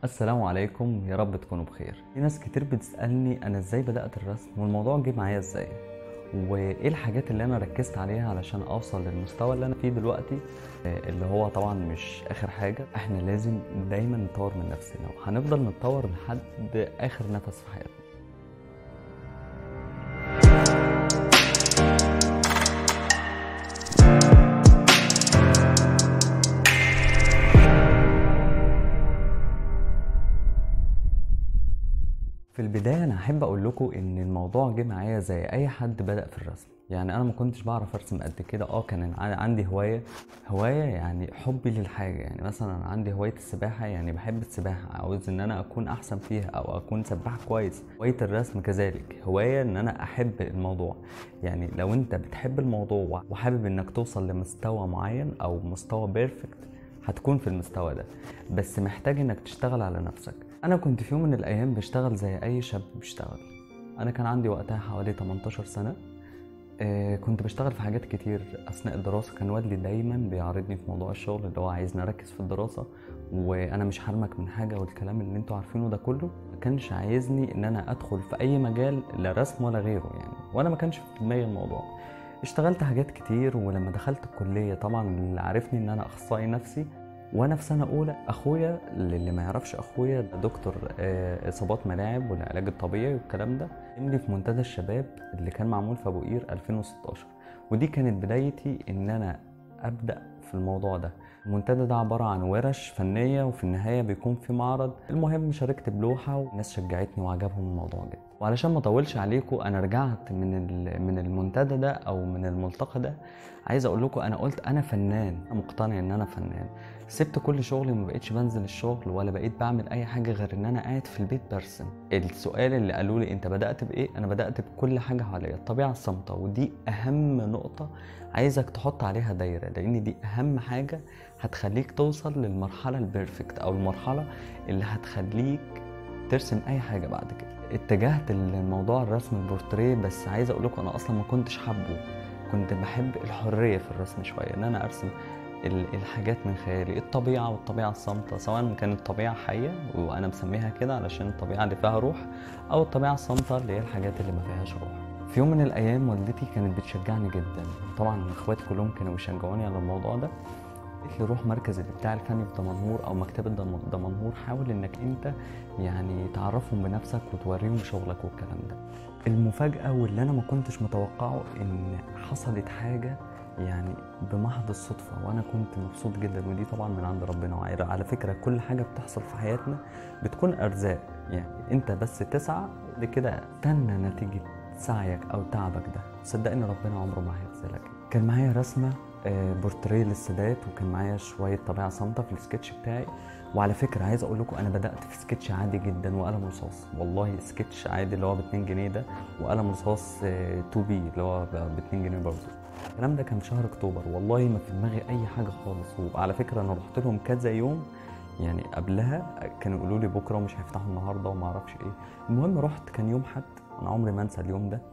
السلام عليكم، يا رب تكونوا بخير. في ناس كتير بتسألني انا ازاي بدأت الرسم والموضوع جه معايا ازاي، وايه الحاجات اللي انا ركزت عليها علشان اوصل للمستوى اللي انا فيه دلوقتي. اللي هو طبعا مش اخر حاجة، احنا لازم دايما نطور من نفسنا وهنفضل نتطور لحد اخر نفس في حياتنا. في البداية أنا أحب أقول لكم إن الموضوع جه معايا زي أي حد بدأ في الرسم. يعني أنا ما كنتش بعرف أرسم قد كده. كان عندي هواية يعني حبي للحاجة. يعني مثلا أنا عندي هواية السباحة، يعني بحب السباحة، عاوز إن أنا أكون أحسن فيها أو أكون سباح كويس. هواية الرسم كذلك هواية إن أنا أحب الموضوع. يعني لو أنت بتحب الموضوع وحابب إنك توصل لمستوى معين أو مستوى بيرفكت، هتكون في المستوى ده، بس محتاج إنك تشتغل على نفسك. انا كنت في يوم من الايام بشتغل زي اي شاب بيشتغل. انا كان عندي وقتها حوالي 18 سنة. كنت بشتغل في حاجات كتير اثناء الدراسة. كان والدي دايما بيعارضني في موضوع الشغل، اللي هو عايزني اركز في الدراسة وانا مش هرمك من حاجة والكلام اللي انتوا عارفينه ده كله. ما كانش عايزني ان انا ادخل في اي مجال، لا رسم ولا غيره يعني، وانا ما كانش في دماغي الموضوع. اشتغلت حاجات كتير، ولما دخلت الكلية طبعا اللي عرفني ان انا اخصائي نفسي. وانا في سنه اولى، اخويا اللي ما يعرفش، اخويا ده دكتور اصابات ملاعب والعلاج الطبيعي والكلام ده، قدم لي في منتدى الشباب اللي كان معمول في ابو قير 2016. ودي كانت بدايتي ان انا ابدا في الموضوع ده. المنتدى ده عباره عن ورش فنيه، وفي النهايه بيكون في معرض. المهم شاركت بلوحه والناس شجعتني وعجبهم الموضوع جدا. وعلشان ما اطولش عليكم، انا رجعت من المنتدى ده او من الملتقى ده. عايز اقول لكم، انا قلت انا فنان، انا مقتنع ان انا فنان. سبت كل شغلي وما بقيتش بنزل الشغل ولا بقيت بعمل اي حاجه غير ان انا قاعد في البيت برسم. السؤال اللي قالوا لي انت بدات بايه، انا بدات بكل حاجه حواليا، الطبيعه الصامته. ودي اهم نقطه عايزك تحط عليها دايره، لان دي اهم حاجه هتخليك توصل للمرحله البيرفكت او المرحله اللي هتخليك ترسم اي حاجه بعد كده. اتجهت لموضوع الرسم البورتريه، بس عايز اقول لكم انا اصلا ما كنتش حابه. كنت بحب الحريه في الرسم شويه، ان انا ارسم الحاجات من خيالي، الطبيعة والطبيعة الصامتة، سواء كانت طبيعة حية وأنا مسميها كده علشان الطبيعة اللي فيها روح، أو الطبيعة الصامتة اللي هي الحاجات اللي ما فيهاش روح. في يوم من الأيام والدتي كانت بتشجعني جدا، طبعا إخواتي كلهم كانوا بيشجعوني على الموضوع ده. قالت لي روح مركز الإبداع الفني في دمنهور أو مكتبة دمنهور، حاول إنك أنت يعني تعرفهم بنفسك وتوريهم شغلك والكلام ده. المفاجأة واللي أنا ما كنتش متوقعه إن حصلت حاجة يعني بمحض الصدفة، وأنا كنت مبسوط جدا. ودي طبعا من عند ربنا. وعلى فكرة كل حاجة بتحصل في حياتنا بتكون أرزاق. يعني أنت بس تسعى لكده، استنى نتيجة سعيك أو تعبك ده، صدقني ربنا عمره ما هيخذلك. كان معايا رسمة بورتريه للسادات، وكان معايا شوية طبيعة صامتة في السكتش بتاعي. وعلى فكرة عايز أقول لكم، أنا بدأت في سكتش عادي جدا وقلم رصاص، والله سكتش عادي اللي هو ب2 جنيه ده، وقلم رصاص 2 بي اللي هو ب2 جنيه برضه. الكلام ده كان في شهر اكتوبر، والله ما في دماغي اي حاجه خالص. وعلى فكره انا رحت لهم كذا يوم يعني قبلها، كانوا يقولوا لي بكره ومش هيفتحوا النهارده وما اعرفش ايه. المهم رحت، كان يوم حد، انا عمري ما انسى اليوم ده.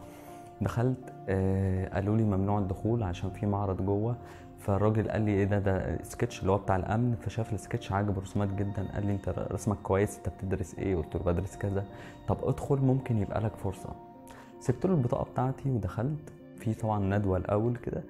دخلت قالوا لي ممنوع الدخول عشان في معرض جوه. فالراجل قال لي ايه ده سكتش اللي هو بتاع الامن. فشاف السكتش عجبه رسومات جدا، قال لي انت رسمك كويس، انت بتدرس ايه؟ قلت له بدرس كذا. طب ادخل ممكن يبقى لك فرصه. سبت له البطاقه بتاعتي ودخلت. في طبعا ندوه الاول كده.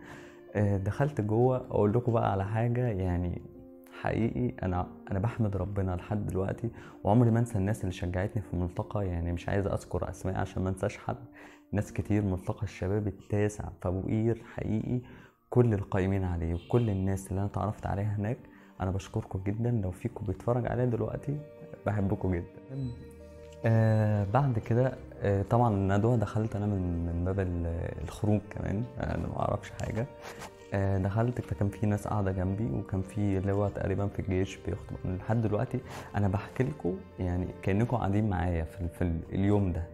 دخلت جوه. اقول لكم بقى على حاجه يعني حقيقي، انا بحمد ربنا لحد دلوقتي، وعمري ما انسى الناس اللي شجعتني في الملتقى. يعني مش عايز اذكر اسماء عشان ما انساش حد. ناس كتير، ملتقى الشباب التاسع في ابو قير، حقيقي كل القائمين عليه وكل الناس اللي انا اتعرفت عليها هناك، انا بشكركم جدا. لو فيكم بيتفرج عليا دلوقتي، بحبكم جدا. بعد كده طبعا الندوة دخلت انا من باب الخروج كمان، انا ما اعرفش حاجة. دخلت، فكان في ناس قاعدة جنبي، وكان في لواء تقريبا في الجيش بيخطب. لحد دلوقتي انا بحكي لكم يعني كأنكم قاعدين معايا في اليوم ده.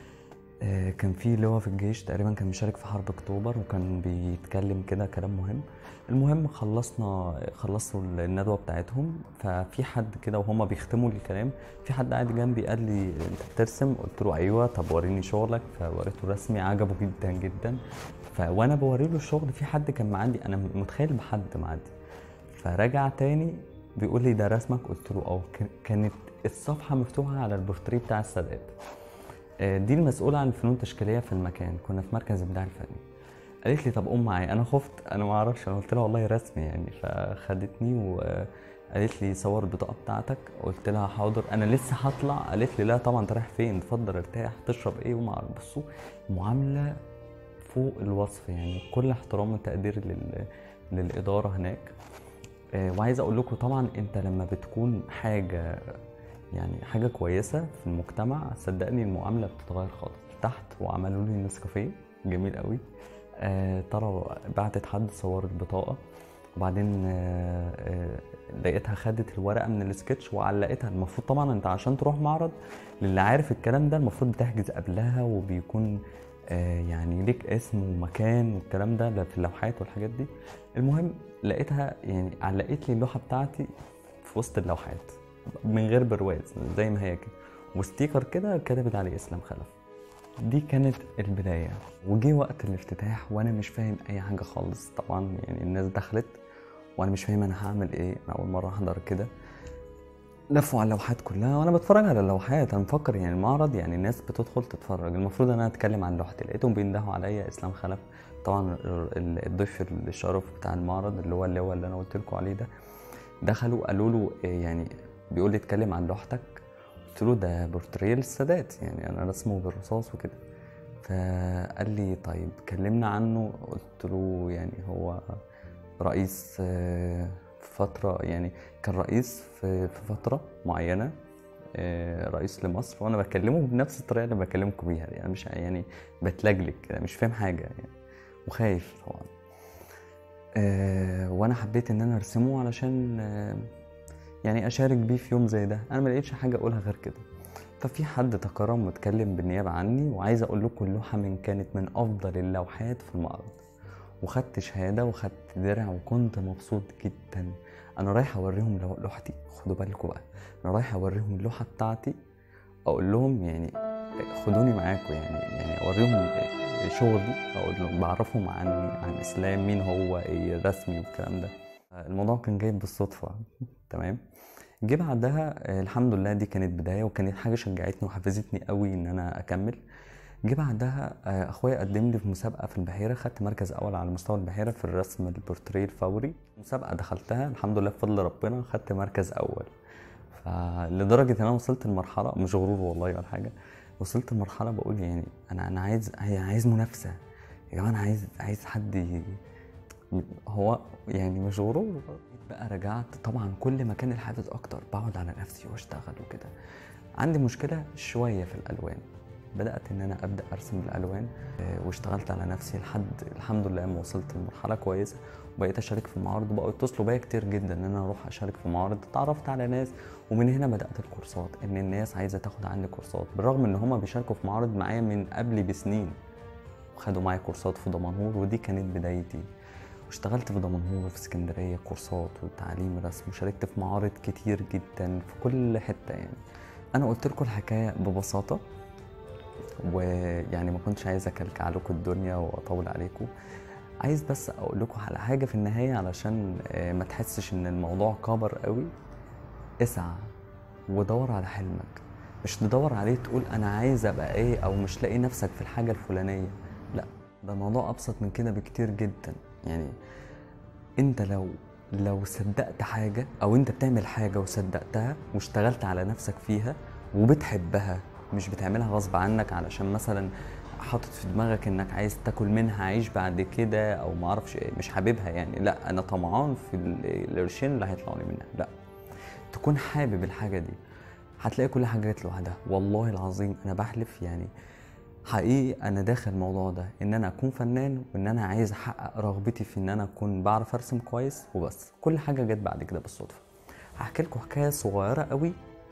كان في لواء في الجيش تقريبا كان مشارك في حرب اكتوبر، وكان بيتكلم كده كلام مهم. المهم خلصوا الندوه بتاعتهم. ففي حد كده وهما بيختموا الكلام، في حد قاعد جنبي قال لي انت بترسم؟ قلت له ايوه. طب وريني شغلك. فوريته رسمي، عجبه جدا جدا. وانا بوري له الشغل، في حد كان معدي، انا متخيل بحد معدي، فرجع تاني بيقول لي ده رسمك؟ قلت له اه. كانت الصفحه مفتوحه على البورتريه بتاع السادات. دي المسؤوله عن الفنون التشكيليه في المكان، كنا في مركز الابداع الفني. قالت لي طب قوم معايا. انا خفت، انا ما اعرفش، انا قلت لها والله رسمي يعني. فخدتني وقالت لي صور البطاقه بتاعتك. قلت لها حاضر، انا لسه هطلع. قالت لي لا طبعا انت رايح فين، اتفضل ارتاح، تشرب ايه وما اعرف. بصوا معامله فوق الوصف يعني، كل احترام وتقدير للاداره هناك. وعايز اقول لكم طبعا انت لما بتكون حاجه يعني حاجه كويسه في المجتمع، صدقني المعامله بتتغير خالص. تحت وعملوا لي نسكافيه جميل قوي. ترى بعتت حد صور البطاقه، وبعدين لقيتها خدت الورقه من السكتش وعلقتها. المفروض طبعا انت عشان تروح معرض، للي عارف الكلام ده، المفروض بتحجز قبلها وبيكون يعني ليك اسم ومكان والكلام ده في اللوحات والحاجات دي. المهم لقيتها يعني علقت لي اللوحه بتاعتي في وسط اللوحات من غير برواز، زي ما هي كده، وستيكر كده كتبت عليه اسلام خلف. دي كانت البداية. وجي وقت الافتتاح وانا مش فاهم اي حاجة خالص طبعا. يعني الناس دخلت وانا مش فاهم انا هعمل ايه، انا اول مرة احضر كده. لفوا على اللوحات كلها وانا بتفرج على اللوحات. انا مفكر يعني المعرض يعني الناس بتدخل تتفرج، المفروض انا اتكلم عن لوحتي. لقيتهم بيندهوا عليا اسلام خلف. طبعا الضيف الشرف بتاع المعرض اللي هو اللي انا قلت لكم عليه ده، دخلوا قالوا له يعني بيقول لي اتكلم عن لوحتك. قلت له ده بورتريه للسادات يعني، انا رسمه بالرصاص وكده. فقال لي طيب كلمنا عنه. قلت له يعني هو رئيس في فترة، يعني كان رئيس في فترة معينة، رئيس لمصر، وانا بكلمه بنفس الطريقة اللي بكلمكم بيها يعني، مش يعني بتلجلج كده، مش فاهم حاجة يعني، وخايف طبعا. وانا حبيت ان انا ارسمه علشان يعني اشارك بيه في يوم زي ده. انا ما لقيتش حاجة اقولها غير كده. ففي حد تكرم واتكلم بالنيابة عني، وعايز اقول لكم اللوحة كانت من افضل اللوحات في المعرض، وخدت شهادة وخدت درع وكنت مبسوط جدا. انا رايح اوريهم لوحتي، خدوا بالكم بقى، انا رايح اوريهم اللوحة بتاعتي، اقول لهم يعني خدوني معاكم يعني اوريهم شغلي، اقول لهم بعرفهم عني عن اسلام، مين هو، ايه رسمي والكلام ده. الموضوع كان جاي بالصدفة. تمام. جه بعدها الحمد لله، دي كانت بداية وكانت حاجة شجعتني وحفزتني قوي ان انا اكمل. جه بعدها اخويا قدم لي في مسابقة في البحيرة، خدت مركز اول على مستوى البحيرة في الرسم البورتريه الفوري. مسابقة دخلتها الحمد لله بفضل ربنا، خدت مركز اول. فلدرجة ان انا وصلت لمرحلة، مش غرور والله ولا حاجة، وصلت لمرحلة بقول يعني انا عايز منافسة يا جماعة، انا عايز حد هو يعني مش غرور بقى. رجعت طبعا كل ما كان الحافز اكتر بقعد على نفسي واشتغل وكده. عندي مشكله شويه في الالوان، بدات ان انا ابدا ارسم بالالوان واشتغلت على نفسي لحد الحمد لله ما وصلت لمرحله كويسه، وبقيت اشارك في معارض، وبقوا يتصلوا بيا كتير جدا ان انا اروح اشارك في معارض. اتعرفت على ناس، ومن هنا بدات الكورسات، ان الناس عايزه تاخد عني كورسات، بالرغم ان هم بيشاركوا في معارض معايا من قبل بسنين، وخدوا معايا كورسات في دمنهور، ودي كانت بدايتي. واشتغلت في دمنهور وفي اسكندريه كورسات وتعليم رسم، وشاركت في معارض كتير جدا في كل حته يعني. انا قلت لكم الحكايه ببساطه، ويعني ما كنتش عايز اكلكع لكم الدنيا واطول عليكم. عايز بس اقول لكم على حاجه في النهايه علشان ما تحسش ان الموضوع كبر قوي. اسعى ودور على حلمك، مش تدور عليه تقول انا عايز ابقى ايه، او مش لاقي نفسك في الحاجه الفلانيه. لا، ده الموضوع ابسط من كده بكتير جدا. يعني انت لو صدقت حاجه، او انت بتعمل حاجه وصدقتها واشتغلت على نفسك فيها وبتحبها، مش بتعملها غصب عنك علشان مثلا حاطط في دماغك انك عايز تاكل منها عيش بعد كده، او معرفش ايه، مش حاببها يعني، لا انا طمعان في القرشين اللي هيطلعوا لي منها، لا، تكون حابب الحاجه دي، هتلاقي كل حاجه جت لوحدها. والله العظيم انا بحلف يعني، حقيقي انا داخل الموضوع ده ان انا اكون فنان، وان انا عايز احقق رغبتي في ان انا اكون بعرف ارسم كويس وبس. كل حاجه جت بعد كده بالصدفه. هحكي لكم حكايه صغيره قوي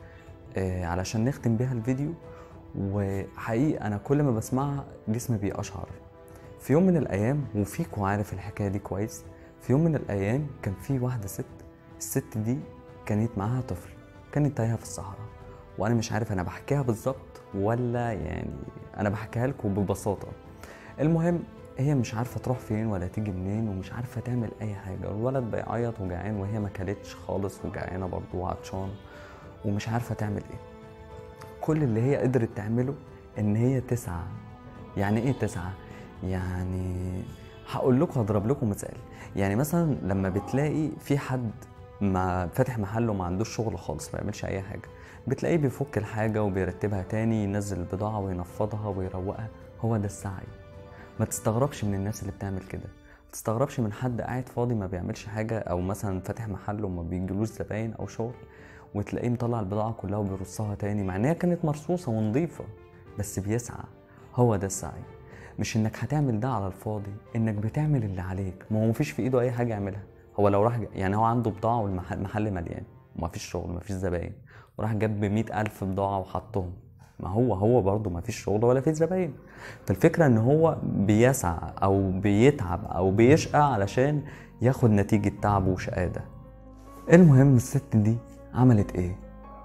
علشان نختم بيها الفيديو. وحقيقي انا كل ما بسمعها جسمي بيقشعر. في يوم من الايام، وفيكوا عارف الحكايه دي كويس، في يوم من الايام كان في واحده ست. الست دي كانت معاها طفل، كانت تايهه في الصحراء، وانا مش عارف انا بحكيها بالظبط ولا يعني انا بحكيها لكم ببساطه. المهم هي مش عارفه تروح فين ولا تيجي منين، ومش عارفه تعمل اي حاجه. الولد بيعيط وجعان، وهي ما كلتش خالص وجعانه برضه وعطشان. ومش عارفه تعمل ايه. كل اللي هي قدرت تعمله ان هي تسعى. يعني ايه تسعى؟ يعني هقول لكم، هضرب لكم مثال. يعني مثلا لما بتلاقي في حد ما فاتح محل وما عندوش شغل خالص، ما يعملش اي حاجه، بتلاقيه بيفك الحاجه وبيرتبها تاني، ينزل البضاعه وينفضها ويروقها. هو ده السعي. ما تستغربش من الناس اللي بتعمل كده، ما تستغربش من حد قاعد فاضي ما بيعملش حاجه، او مثلا فاتح محل وما بيجيلوش زباين او شغل، وتلاقيه مطلع البضاعه كلها وبيرصها تاني مع ان هي كانت مرصوصه ونظيفه، بس بيسعى. هو ده السعي. مش انك هتعمل ده على الفاضي، انك بتعمل اللي عليك. ما هو مفيش في ايده اي حاجه يعملها. هو لو راح يعني هو عنده بضاعه والمحل مليان ومفيش شغل مفيش زباين، وراح جاب 100,000 بضاعه وحطهم، ما هو برضه مفيش شغل ولا فيه زباين. فالفكره ان هو بيسعى او بيتعب او بيشقى علشان ياخد نتيجه تعبه وشقاه ده. المهم الست دي عملت ايه؟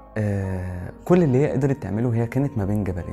كل اللي هي قدرت تعمله، هي كانت ما بين جبلين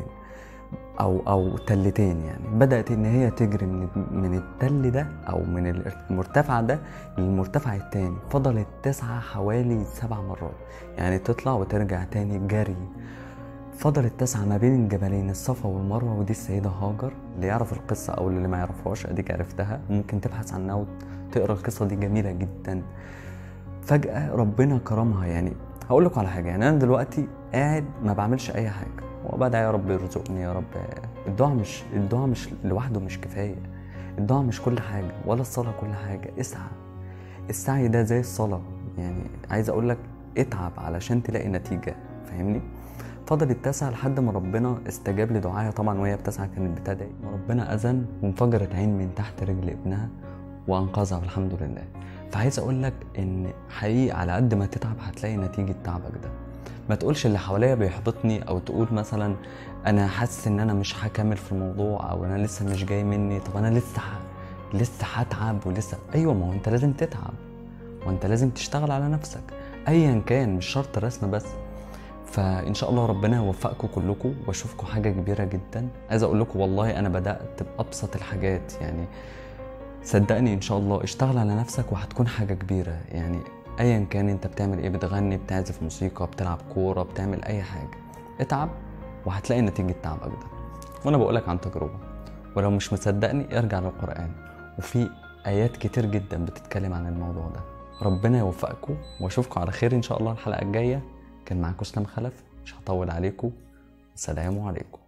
او تلتين. يعني بدأت ان هي تجري من التل ده او من المرتفع ده للمرتفع التاني. فضلت تسعى حوالي 7 مرات، يعني تطلع وترجع تاني جري. فضلت تسعى ما بين الجبلين الصفا والمروة. ودي السيدة هاجر. اللي يعرف القصة او اللي ما يعرفهاش اديك عرفتها، ممكن تبحث عنها وتقرا القصة دي، جميلة جدا. فجأة ربنا كرمها. يعني هقول لكم على حاجة، يعني انا دلوقتي قاعد ما بعملش اي حاجة وبدعي يا رب يرزقني يا رب. الدعاء مش لوحده مش كفاية. الدعاء مش كل حاجة، ولا الصلاة كل حاجة. اسعى. السعي ده زي الصلاة. يعني عايز اقول لك اتعب علشان تلاقي نتيجة، فاهمني؟ فضلت تسعى لحد ما ربنا استجاب لدعائها. طبعا وهي بتسعى كانت بتدعي، وربنا اذن وانفجرت عين من تحت رجل ابنها وانقذها والحمد لله. فعايز اقول لك ان حقيقي على قد ما تتعب هتلاقي نتيجة تعبك ده. ما تقولش اللي حواليا بيحبطني، او تقول مثلا انا حاسس ان انا مش هكمل في الموضوع، او انا لسه مش جاي مني. طب انا لسه هتعب ولسه. ايوه، ما هو انت لازم تتعب وانت لازم تشتغل على نفسك ايا كان، مش شرط الرسم بس. فان شاء الله ربنا يوفقكم كلكم واشوفكم حاجه كبيره جدا. عايز اقول لكم والله انا بدات بابسط الحاجات. يعني صدقني ان شاء الله اشتغل على نفسك وهتكون حاجه كبيره. يعني ايا كان انت بتعمل ايه، بتغني، بتعزف موسيقى، بتلعب كوره، بتعمل اي حاجه، اتعب وهتلاقي نتيجه تعبك ده. وانا بقولك عن تجربه. ولو مش مصدقني ارجع للقران، وفي ايات كتير جدا بتتكلم عن الموضوع ده. ربنا يوفقكم واشوفكم على خير ان شاء الله الحلقه الجايه. كان معاكم اسلام خلف، مش هطول عليكم. السلام عليكم.